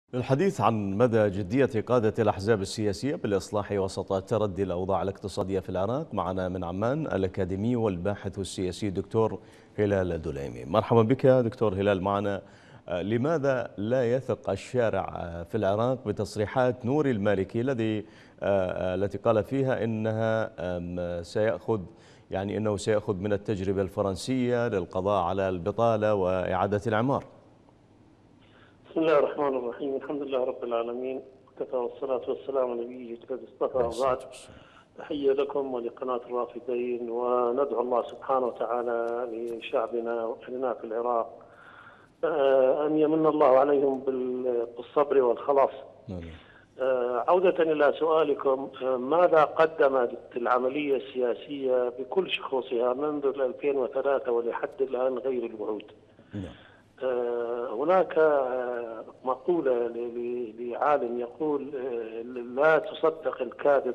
للحديث عن مدى جدية قادة الأحزاب السياسية بالإصلاح وسط تردي الأوضاع الاقتصادية في العراق، معنا من عمان الأكاديمي والباحث السياسي دكتور هلال الدليمي. مرحبا بك دكتور هلال معنا. لماذا لا يثق الشارع في العراق بتصريحات نوري المالكي التي قال فيها إنه سيأخذ من التجربة الفرنسية للقضاء على البطالة وإعادة الإعمار؟ بسم الله الرحمن الرحيم. الحمد لله رب العالمين، وكفى والصلاة والسلام على نبيه المصطفى، وبعد. تحية لكم ولقناة الرافدين، وندعو الله سبحانه وتعالى لشعبنا وأهلنا في العراق أن يمن الله عليهم بالصبر والخلاص. عودة إلى سؤالكم، ماذا قدمت العملية السياسية بكل شخوصها منذ 2003 ولحد الآن غير الوعود؟ هناك مقولة لعالم يقول: لا تصدق الكاذب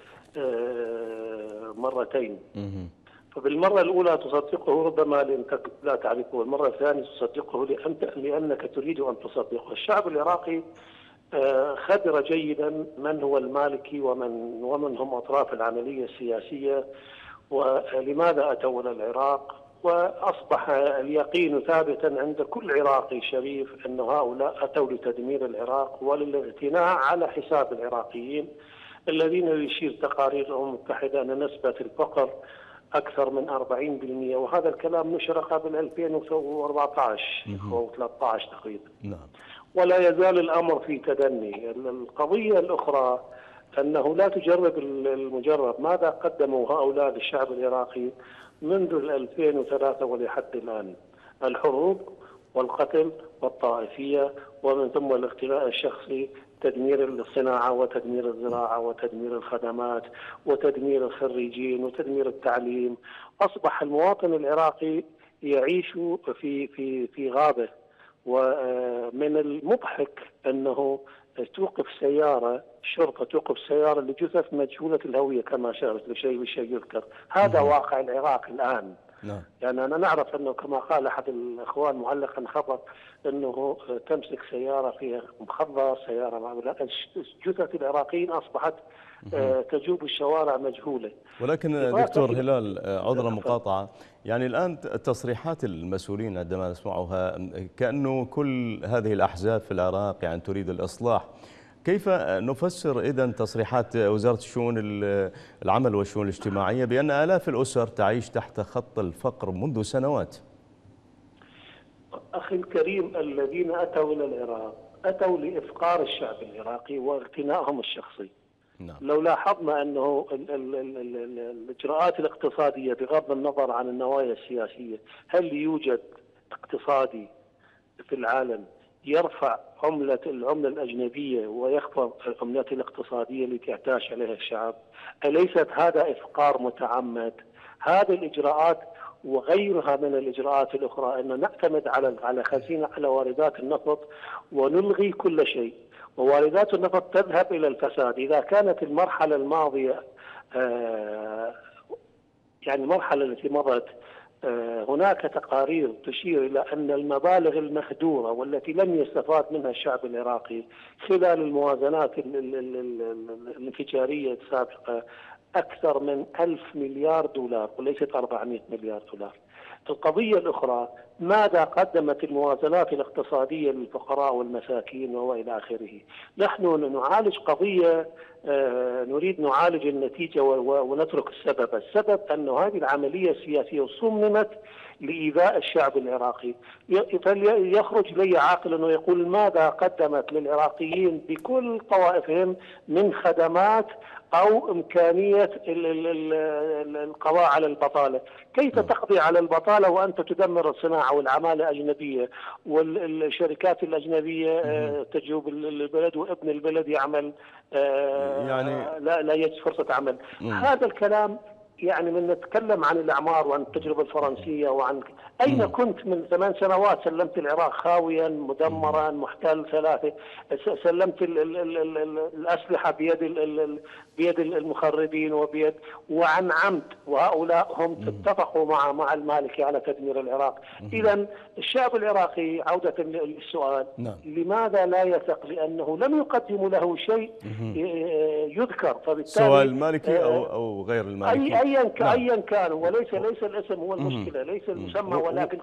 مرتين. فبالمرة الأولى تصدقه ربما لأنك لا تعرفه، المرة الثانية تصدقه لأنك تريد أن تصدقه. الشعب العراقي خبر جيدا من هو المالكي ومن هم أطراف العملية السياسية ولماذا أتوا إلى العراق، وأصبح اليقين ثابتا عند كل عراقي شريف أن هؤلاء أتوا لتدمير العراق وللاغتناء على حساب العراقيين الذين يشير تقارير الأمم المتحدة أن نسبة الفقر أكثر من 40%، وهذا الكلام نشر قبل 2014 أو 13 تقريبا. ولا يزال الأمر في تدني. القضية الأخرى أنه لا تجرب المجرب. ماذا قدموا هؤلاء للشعب العراقي منذ 2003 ولحد الآن؟ الحروب والقتل والطائفية، ومن ثم الاغتناء الشخصي، تدمير الصناعة وتدمير الزراعة وتدمير الخدمات وتدمير الخريجين وتدمير التعليم. أصبح المواطن العراقي يعيش في غابة. ومن المضحك أنه توقف سيارة الشرطة، توقف سيارة لجثث مجهولة الهوية كما شاءت بشيء يذكر. هذا واقع العراق الآن. يعني أنا نعرف أنه كما قال أحد الأخوان معلقا خبر أنه تمسك سيارة فيها مخدر، سيارة معمولة. جثث العراقيين أصبحت تجوب الشوارع مجهولة. ولكن دكتور هلال، عذرا مقاطعة، يعني الآن تصريحات المسؤولين عندما نسمعها كأنه كل هذه الأحزاب في العراق يعني تريد الإصلاح. كيف نفسر إذن تصريحات وزارة الشؤون العمل والشؤون الاجتماعية بأن آلاف الأسر تعيش تحت خط الفقر منذ سنوات؟ أخي الكريم، الذين أتوا إلى العراق أتوا لإفقار الشعب العراقي واغتنائهم الشخصي. لو لاحظنا أنه الإجراءات الاقتصادية بغض النظر عن النوايا السياسية، هل يوجد اقتصادي في العالم يرفع العملة الأجنبية ويخفض العملات الاقتصادية التي يحتاج عليها الشعب؟ أليست هذا إفقار متعمد؟ هذه الإجراءات وغيرها من الإجراءات الأخرى، أن نعتمد على خزينة على واردات النفط ونلغي كل شيء، وواردات النفط تذهب إلى الفساد. إذا كانت المرحلة الماضية يعني المرحلة التي مضت هناك تقارير تشير إلى أن المبالغ المهدورة والتي لم يستفاد منها الشعب العراقي خلال الموازنات الانفجارية السابقة أكثر من 1000 مليار دولار وليست 400 مليار دولار. القضية الأخرى، ماذا قدمت الموازنات الاقتصادية للفقراء والمساكين وإلى آخره؟ نحن نعالج قضية، نريد نعالج النتيجة ونترك السبب. السبب أن هذه العملية السياسية صممت لإيذاء الشعب العراقي. فليخرج لي عاقل ويقول ماذا قدمت للعراقيين بكل طوائفهم من خدمات أو إمكانية القضاء على البطالة. كيف تقضي على البطالة وأنت تدمر الصناعة والعمالة الأجنبية والشركات الأجنبية تجوب البلد وابن البلد يعمل، يعني لا يجد فرصة عمل. هذا الكلام يعني من نتكلم عن الأعمار وعن التجربة الفرنسية وعن أين كنت من 8 سنوات؟ سلمت العراق خاويا مدمرا محتل ثلاثة، سلمت الأسلحة بيد المخربين وعن عمد، وهؤلاء هم اتفقوا مع المالكي على تدمير العراق. إذا الشعب العراقي، عودة للسؤال، لماذا لا يثق؟ لأنه لم يقدموا له شيء يذكر، فبالتالي سواء المالكي أو غير المالكي أيا كان، وليس الاسم هو المشكلة، ليس المسمى، ولكن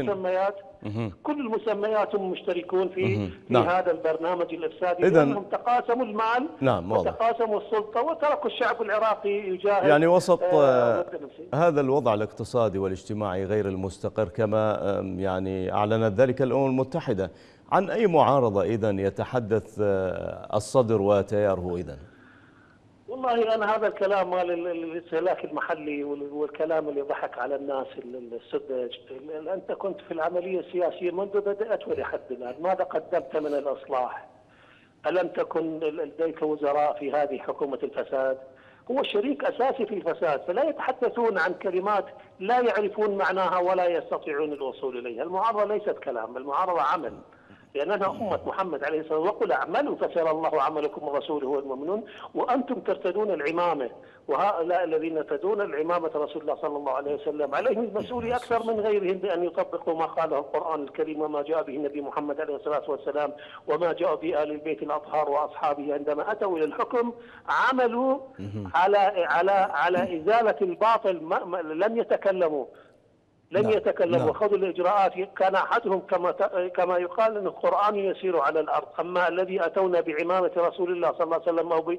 كل المسميات هم مشتركون في هذا البرنامج الإفسادي، لأنهم تقاسموا المال وتقاسموا السلطة وتركوا الشعب العراقي يجاهد. يعني وسط هذا الوضع الاقتصادي والاجتماعي غير المستقر كما يعني أعلنت ذلك الأمم المتحدة، عن أي معارضة إذن يتحدث الصدر وتياره إذن؟ والله أنا هذا الكلام مال الاستهلاك المحلي والكلام اللي ضحك على الناس السذج. أنت كنت في العملية السياسية منذ بدأت ولحد الآن، ماذا قدمت من الإصلاح؟ ألم تكن لديك وزراء في هذه حكومة الفساد؟ هو شريك أساسي في الفساد، فلا يتحدثون عن كلمات لا يعرفون معناها ولا يستطيعون الوصول إليها. المعارضة ليست كلام، المعارضة عمل، لأننا أمة محمد عليه الصلاة والسلام، وقل اعملوا فسيرى الله عملكم ورسوله والمؤمنون وأنتم ترتدون العمامة، وهؤلاء الذين يرتدون العمامة رسول الله صلى الله عليه وسلم عليهم المسؤولية أكثر من غيرهم بأن يطبقوا ما قاله القرآن الكريم وما جاء به النبي محمد عليه الصلاة والسلام وما جاء به آل البيت الأطهار وأصحابه. عندما أتوا إلى الحكم عملوا على إزالة الباطل، لم يتكلموا وخذوا الإجراءات. كان أحدهم كما يقال أن القرآن يسير على الأرض، أما الذي أتونا بعمامة رسول الله صلى الله عليه وسلم أو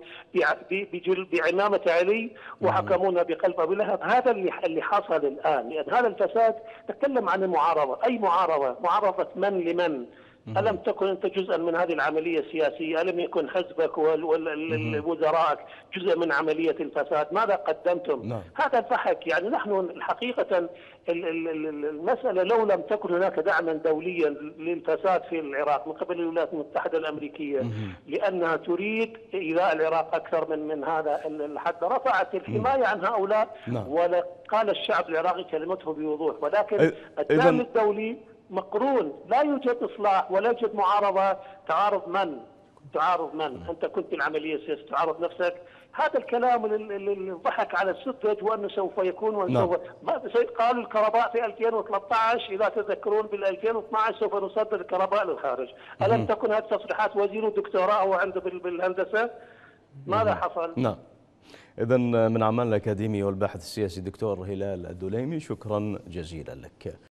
بعمامة علي وحكمونا بقلب أبي لهب. هذا اللي حصل الآن، لأن هذا الفساد. تكلم عن المعارضة، أي معارضة؟ معارضة من لمن؟ ألم تكن أنت جزءا من هذه العملية السياسية؟ ألم يكن حزبك ووزرائك جزء من عملية الفساد؟ ماذا قدمتم؟ هذا الضحك. يعني نحن حقيقة المسألة لو لم تكن هناك دعما دوليا للفساد في العراق من قبل الولايات المتحدة الأمريكية، لأنها تريد إيذاء العراق أكثر من هذا الحد، رفعت الحماية عن هؤلاء وقال الشعب العراقي كلمته بوضوح. ولكن الدعم الدولي مقرون، لا يوجد إصلاح ولا يوجد معارضة. تعارض من؟ أنت كنت في العملية السياسية تعارض نفسك. هذا الكلام اللي ضحك على السذج وأنه سوف يكون قالوا الكهرباء في 2013 إذا تذكرون، بال 2012 سوف نصدر الكهرباء للخارج. ألم تكن هذه تصريحات وزير الدكتوراه وعنده بالهندسة؟ ماذا حصل؟ نعم. إذن من عمان الأكاديمي والباحث السياسي دكتور هلال الدليمي، شكرا جزيلا لك.